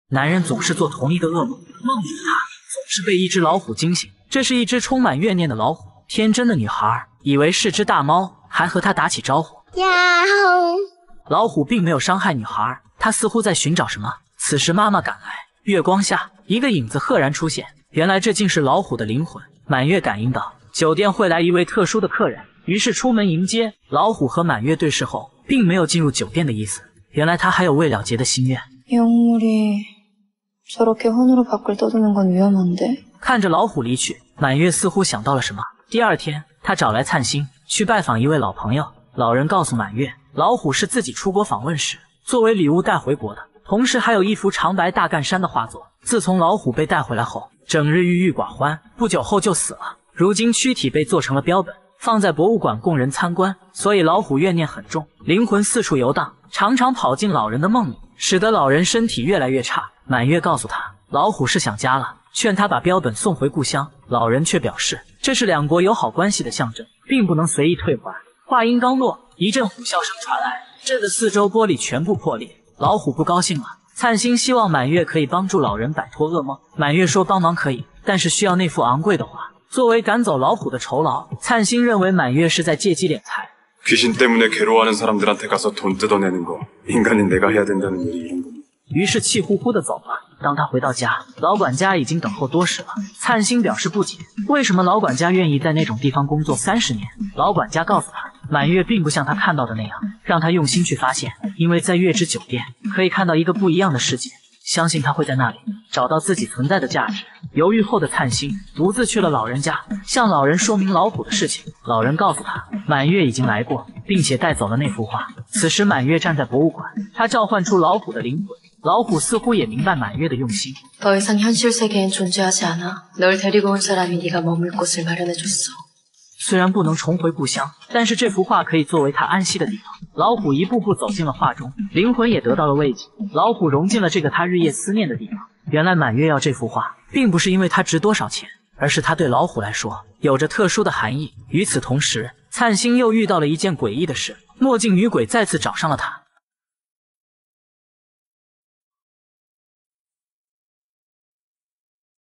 男人总是做同一个噩梦，梦里的他总是被一只老虎惊醒。这是一只充满怨念的老虎。天真的女孩以为是只大猫，还和他打起招呼。老虎并没有伤害女孩，它似乎在寻找什么。此时妈妈赶来，月光下，一个影子赫然出现。原来这竟是老虎的灵魂。满月感应到酒店会来一位特殊的客人，于是出门迎接。老虎和满月对视后，并没有进入酒店的意思。原来他还有未了结的心愿。 저렇게 혼으로 밖을 떠도는 건 위험한데. 看着老虎离去，满月似乎想到了什么。第二天，他找来灿星去拜访一位老朋友。老人告诉满月，老虎是自己出国访问时作为礼物带回国的，同时还有一幅长白大干山的画作。自从老虎被带回来后，整日郁郁寡欢，不久后就死了。如今躯体被做成了标本，放在博物馆供人参观。所以老虎怨念很重，灵魂四处游荡，常常跑进老人的梦里，使得老人身体越来越差。满月告诉他，老虎是想家了，劝他把标本送回故乡。老人却表示，这是两国友好关系的象征，并不能随意退还。话音刚落，一阵虎啸声传来，震得四周玻璃全部破裂。老虎不高兴了，灿星希望满月可以帮助老人摆脱噩梦。满月说帮忙可以，但是需要那副昂贵的画，作为赶走老虎的酬劳。灿星认为满月是在借机敛财。 귀신 때문에 괴로워하는 사람들한테 가서 돈 뜯어내는 거 인간인 내가 해야 된다는 일이 이런 겁니다. 于是气呼呼地走了。当他回到家，老管家已经等候多时了。灿星表示不解，为什么老管家愿意在那种地方工作30年？老管家告诉他，满月并不像他看到的那样，让他用心去发现，因为在月之酒店可以看到一个不一样的世界。相信他会在那里找到自己存在的价值。犹豫后的灿星独自去了老人家，向老人说明老虎的事情。老人告诉他，满月已经来过，并且带走了那幅画。此时满月站在博物馆，他召唤出老虎的灵魂。老虎似乎也明白满月的用心。 더 이상 현실 세계엔 존재하지 않아. 널 데리고 온 사람이 네가 머물 곳을 마련해줬어. 虽然不能重回故乡，但是这幅画可以作为他安息的地方。老虎一步步走进了画中，灵魂也得到了慰藉。老虎融进了这个他日夜思念的地方。原来满月要这幅画，并不是因为它值多少钱，而是它对老虎来说有着特殊的含义。与此同时，灿星又遇到了一件诡异的事，墨镜女鬼再次找上了他。